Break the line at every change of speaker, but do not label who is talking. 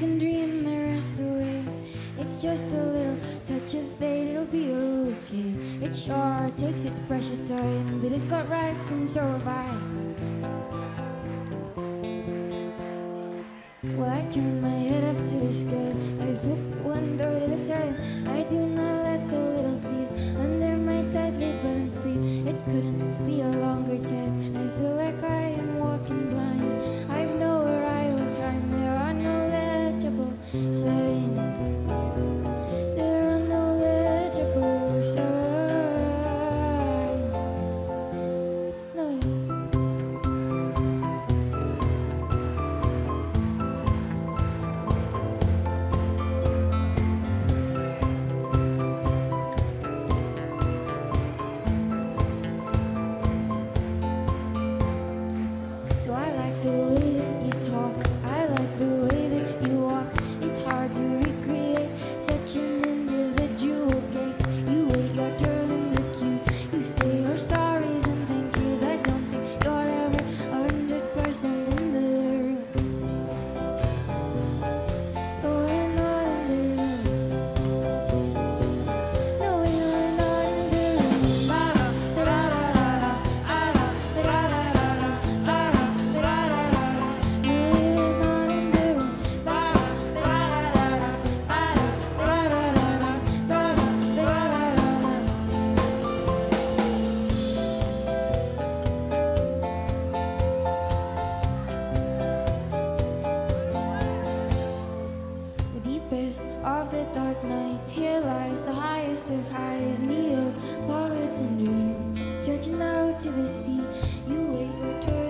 can dream the rest away. It's just a little touch of fate, it'll be okay. It sure takes its precious time, but it's got rights and so have I. Well, I turn my head up to the sky, I look one thought at a time. I do not let the little thieves under my tightly buttoned sleeve. It couldn't be a longer time, I feel like I am walking blind. I've no arrival time, there are no legible signs. There are no legible signs. No. So I like the way that you talk, I like the way that you walk. It's hard to recreate such an individual gait. You wait your turn in the queue, you say your sorries and thank yous. I don't think you're ever 100% in the room. You're not in the room. No, you're not in the room. The deepest of the dark nights, here lies the highest of highs. Neapolitan dreams stretching out to the sea. You wait your turn.